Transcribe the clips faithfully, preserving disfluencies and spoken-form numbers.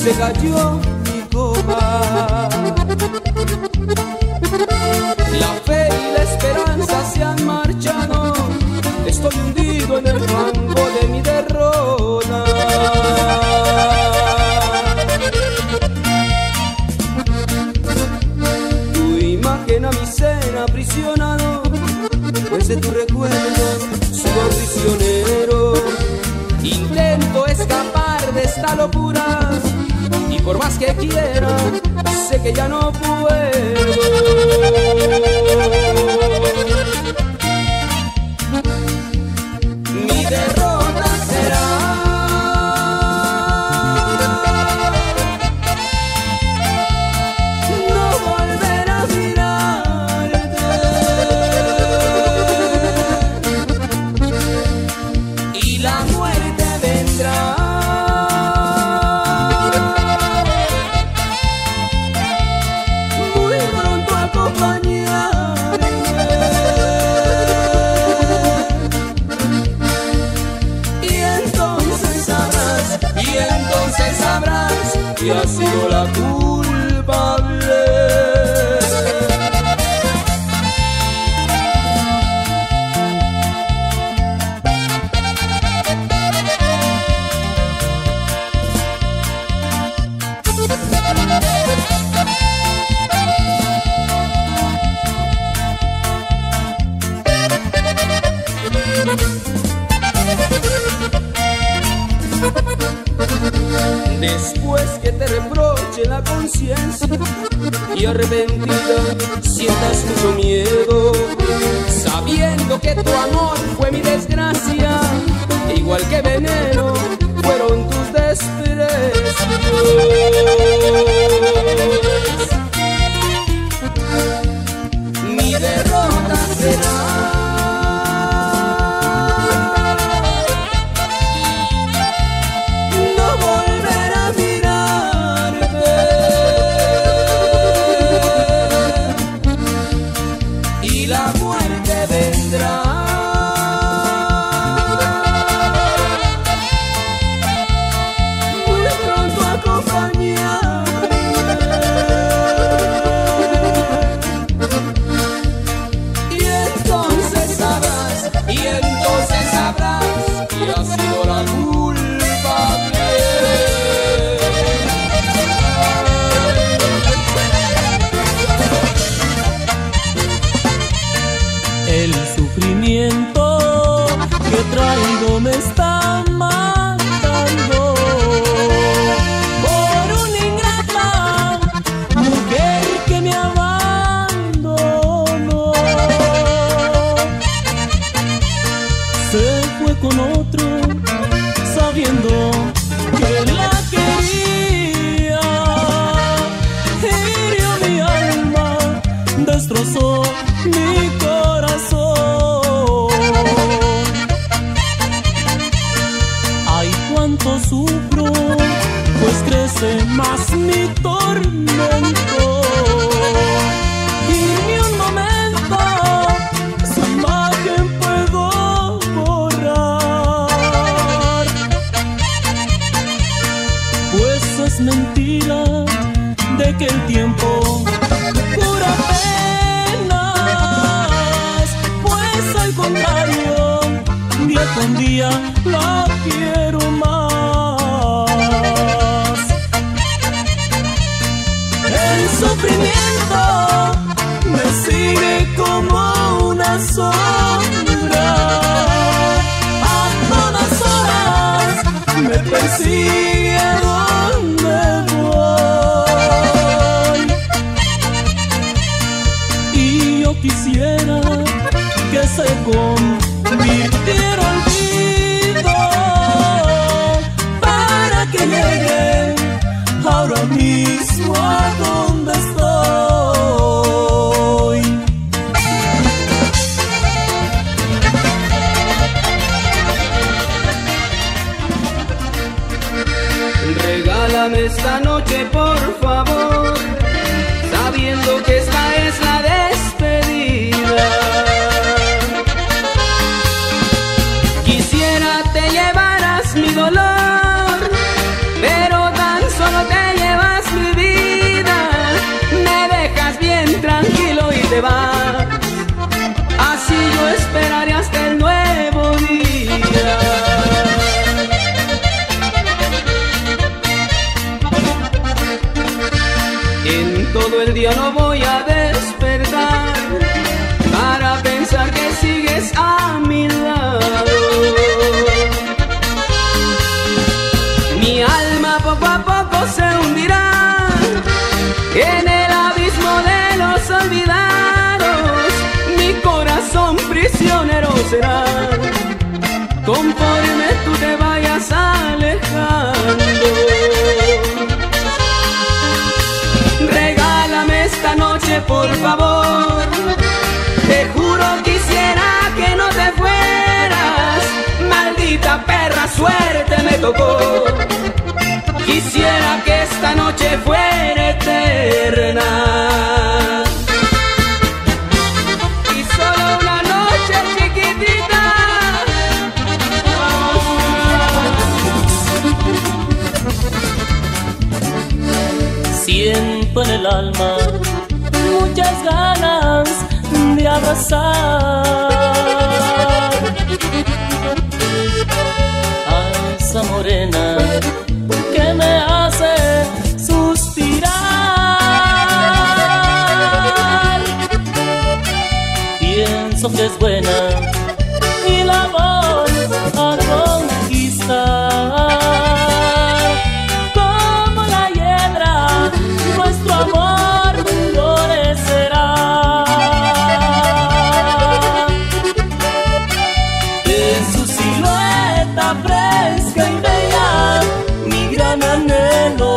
se cayó mi copa. La fe y la esperanza se han marchado, estoy hundido en el fango de mi derrota. Tu imagen a mi ser aprisionado, pues de tu recuerdo sigo prisionero. Intento escapar de esta locura y por más que quiera, sé que ya no puedo. Mi derrota será no volver a mirarte, y la muerte vendrá muy pronto a acompañarme. Y entonces sabrás, y entonces sabrás que ha sido la culpable. Después que te reproche la conciencia y arrepentida sientas mucho miedo, sabiendo que tu amor fue mi desgracia, igual que veneno fueron tus desprecios. Mi derrota será la muerte vendrá muy pronto a acompañarme. Y entonces sabrás, y entonces sabrás que ha sido la culpable. El sufrimiento que traigo me está matando por una ingrata mujer que me abandonó. Se fue con otro sabiendo que la quería, hirió mi alma, destrozó mi corazón. Ay, cuánto sufro, pues crece más mi tormento. Y ni un momento su imagen puedo borrar, pues es mentira de que el tiempo cura penas, pues al contrario, día con día la quiero más. El sufrimiento me sigue como una sombra, a todas horas me persigue a donde voy. Y yo quisiera que se convirtiera en olvido para que llegue ahora mismo a donde estoy. Regálame esta noche, por favor, sabiendo que esta es la despedida. Quisiera te llevaras mi dolor, pero tan solo te todo el día no voy a despertar para pensar que sigues a mi lado. Mi alma poco a poco se hundirá en el abismo de los olvidados. Mi corazón prisionero será conforme tú te vayas alejando. Regálame esta noche, por favor. Te juro quisiera que no te fueras. Maldita perra, suerte me tocó. Quisiera que esta noche fuera eterna. Y solo una noche chiquitita. Siento en el alma muchas ganas de abrazar a esa morena que me hace suspirar. Pienso que es buena y la voy a conquistar. Como la hiedra, nuestro amor florecerá. En su silueta fresca y bella, mi gran anhelo.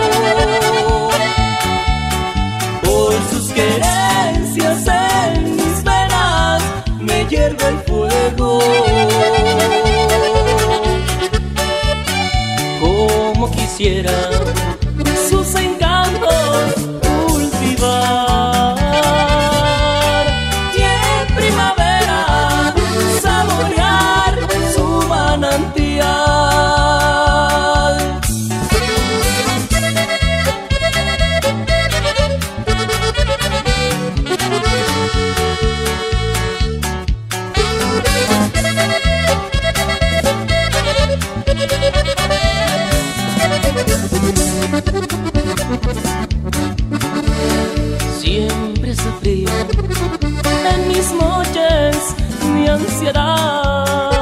Por sus querencias en mis venas me hierve el fuego. Como quisiera sus encantos cultivar y en primavera saborear su manantial. Siempre sufrí en mis noches mi ansiedad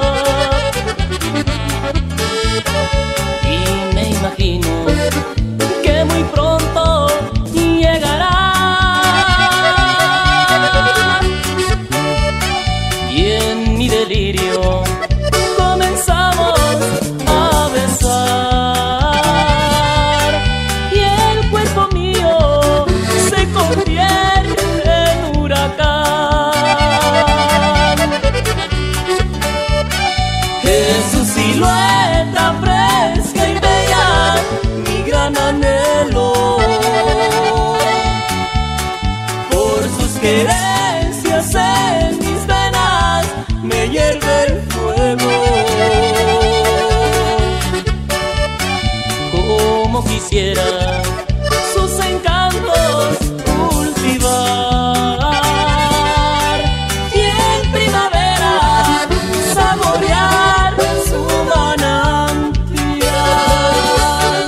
y me imagino que muy pronto llegará. Y en mi delirio comenzamos a besar y el cuerpo mío se convierte en huracán. En su silueta fresca y bella, mi gran anhelo. Por sus querencias en mis venas me hierve el fuego. Como quisiera sus encantos cultivar y en primavera saborear su manantial.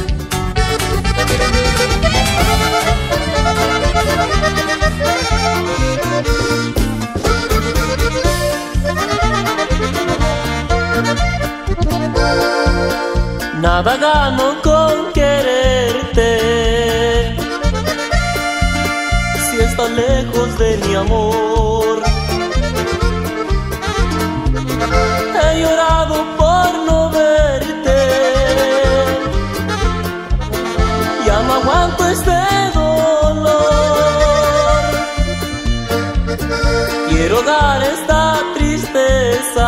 Nada gano con quererte si estás lejos de mi amor. He llorado por no verte, ya no aguanto este dolor. Quiero dar esta tristeza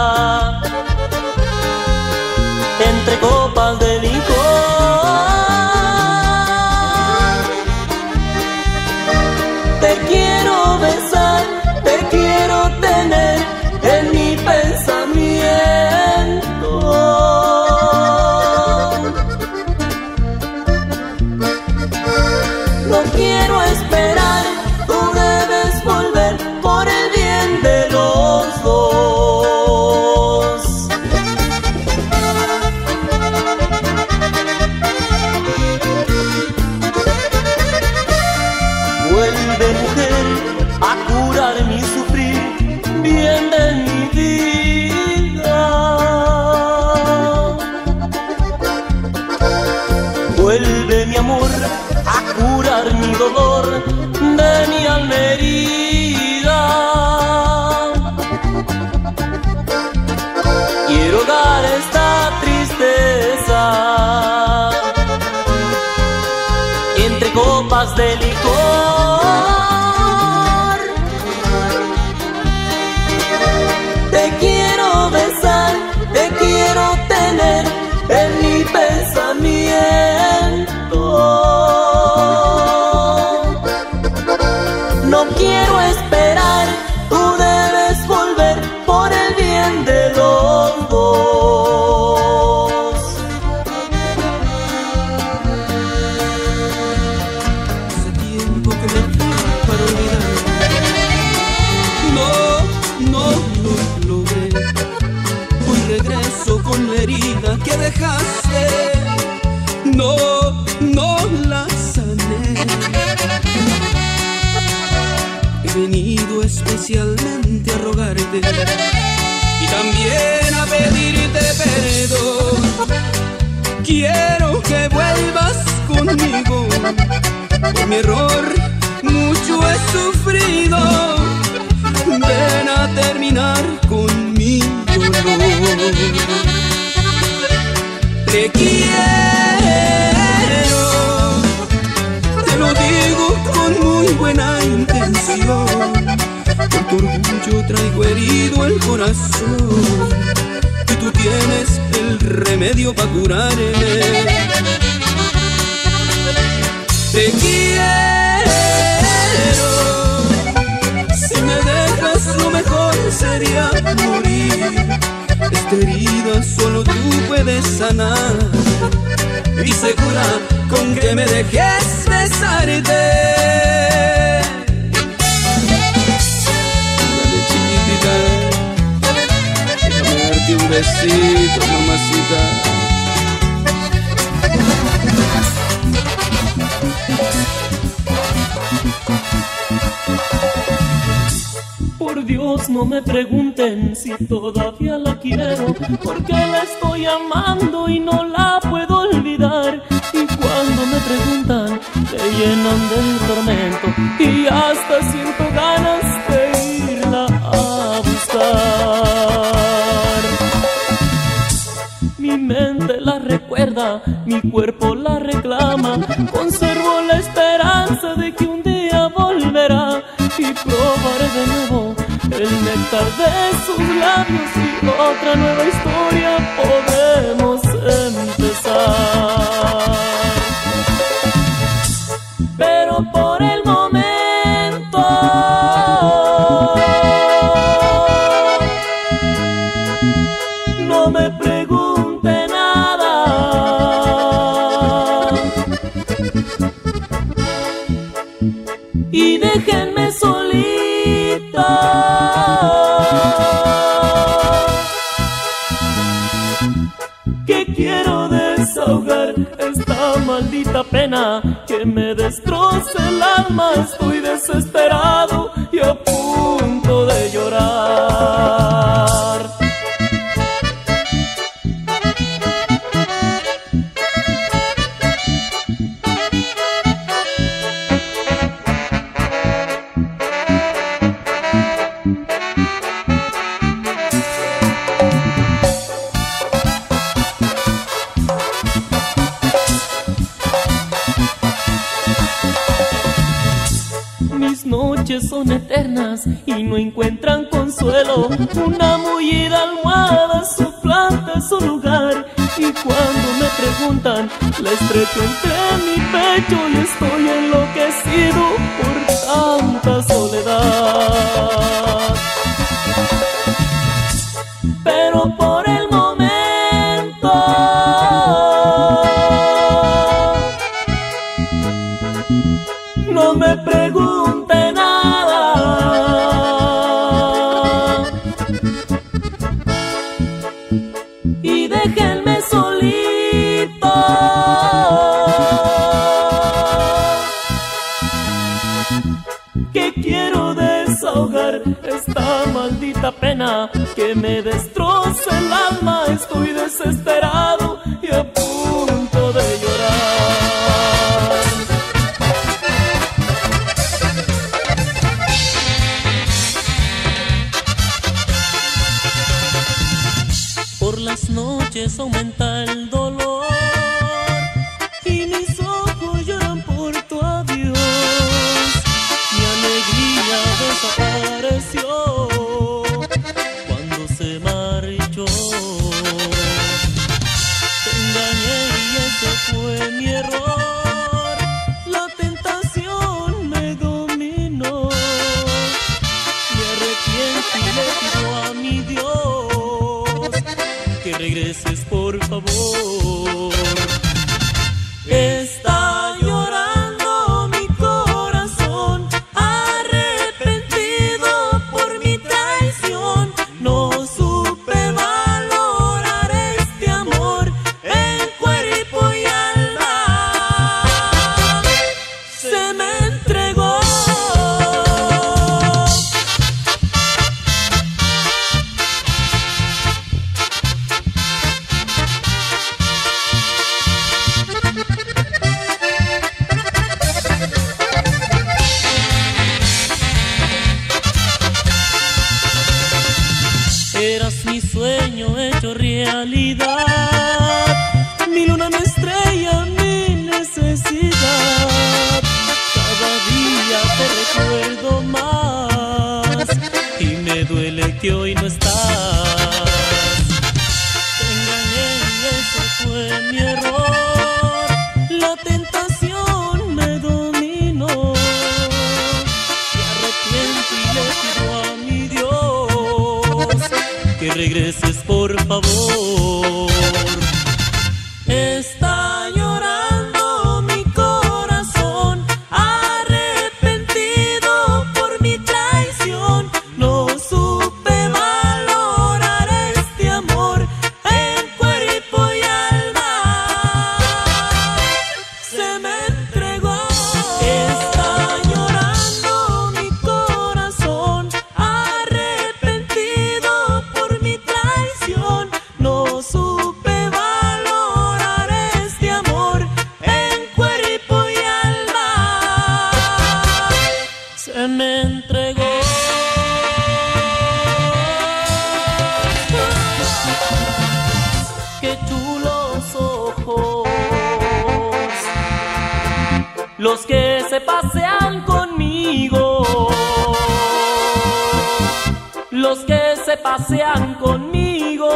entre copas de licor. Te quiero besar, te quiero tener en mi pensamiento. No quiero esperar, tú debes volver por el bien de los dos. Vuelve mi amor a curar mi dolor de mi alma herida. Quiero dar esta tristeza entre copas de licor. Te quiero besar, te quiero tener en mi pensamiento. No quiero esperar, tú debes volver por el bien de los dos. Hace tiempo que me fui para olvidar. No, no lo logré. Hoy regreso con la herida que dejaste. No, no la sané. He venido especialmente a rogarte y también a pedirte perdón. Quiero que vuelvas conmigo. Por mi error mucho he sufrido. Ven a terminar con mi dolor. Te quiero, te lo digo con muy buena intención. Por tu orgullo traigo herido el corazón y tú tienes el remedio para curarme. Te quiero, si me dejas lo mejor sería morir. Esta herida solo tú puedes sanar y segura con que me dejes besarte. Dale, chiquitita, déjame darte un besito, mamacita. Por Dios, no me pregunten si todavía la quiero, porque la estoy amando y no la puedo olvidar. Y cuando me preguntan, se llenan del tormento y hasta siento ganas de irla a buscar. Mi mente la recuerda, mi cuerpo la reclama. Conservo la esperanza de que un día volverá y probaré de nuevo el néctar de sus labios y otra nueva historia podemos empezar. Pero por el momento no me pregunte nada y déjenme solita, que quiero desahogar esta maldita pena que me destroza el alma. Estoy desesperado y a punto de llorar. Mis noches son eternas y no encuentran consuelo. Una mullida almohada suplanta su lugar. Y cuando me preguntan, la estrecho entre mi pecho y estoy enloquecido por tanta soledad. Pero por el momento no me pregunte nada y déjenme solito, que quiero desahogar esta maldita pena que me destroza el alma. Estoy desesperado y a punto de llorar. realidad, mi luna, mi estrella, mi necesidad. Cada día te recuerdo más y me duele que hoy no estás. Te engañé y ese fue mi error, la tentación me dominó. Me arrepiento y le pido a mi Dios que regreses por favor. Está llorando mi corazón, arrepentido por mi traición. No supe valorar este amor en cuerpo y alma. Se me entregó. Está llorando mi corazón, arrepentido por mi traición. No supe valorar este amor en cuerpo y alma. Se me entregó. Qué chulos ojos los que se pasean conmigo, los que se pasean conmigo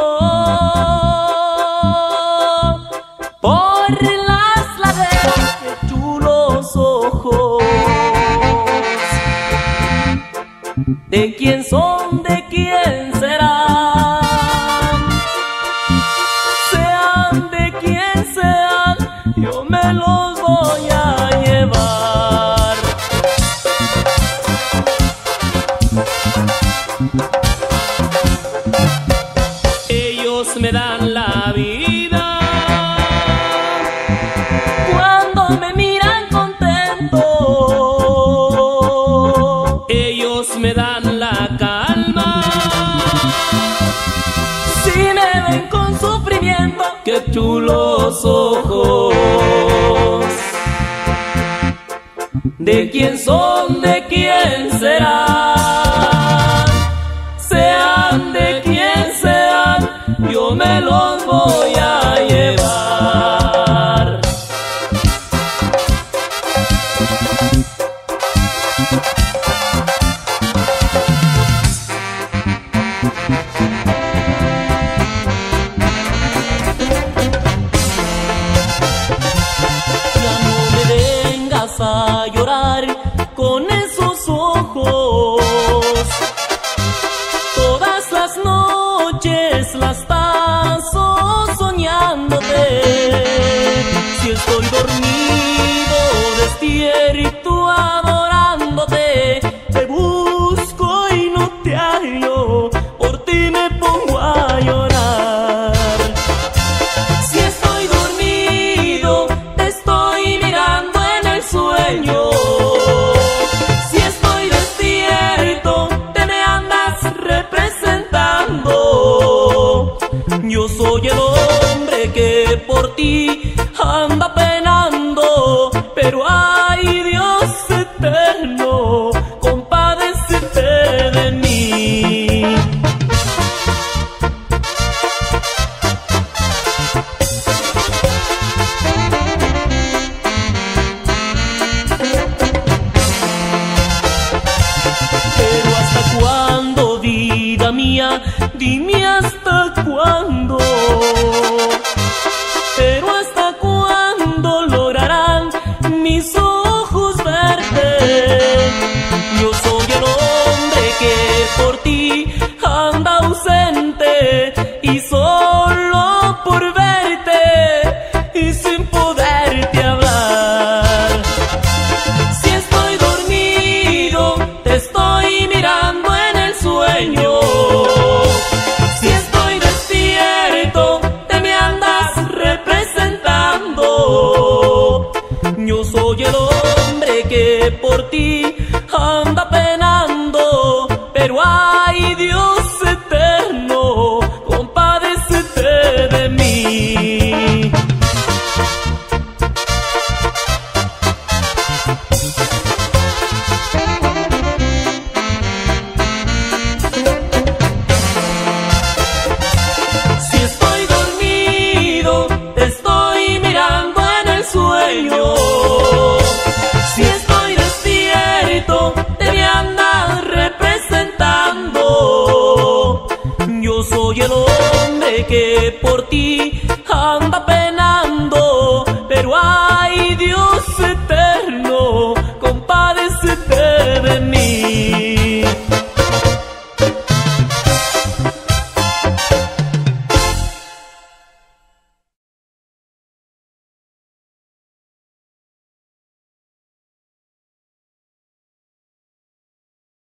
por las laderas. Qué chulos ojos, ¿de quién son? ¿De quién serán? Sean de quien sean, yo me los voy a llevar. Ellos me dan la vida cuando me miran contento. Ellos me dan la calma si me ven con sufrimiento. Qué chulos ojos, ¿de quién son? ¿De quién serán? Sean de quien sean, yo me los voy a llevar. Ya no me vengas a llorar con esos ojos. Todas las noches las paso soñándote. Si estoy dormido, despierto adorándote. Te busco y no te hallo, por ti me pongo a llorar. Si estoy dormido, te estoy mirando en el sueño. Si estoy despierto, te me andas representando. Yo soy el hombre que por ti anda penando, pero ay Dios eterno, compadécete de mí. Pero hasta cuándo, vida mía, dime hasta cuándo. Pero hasta cuándo lograrán mis ojos verte. Yo soy el hombre que por ti anda ausente y solo por verte y sin poderte hablar. Si estoy dormido, te estoy mirando en el sueño. Si estoy despierto, te me andas representando. Yo soy el hombre que por ti anda penando, pero ay Dios eterno, compadécete de mí. Si estoy que por ti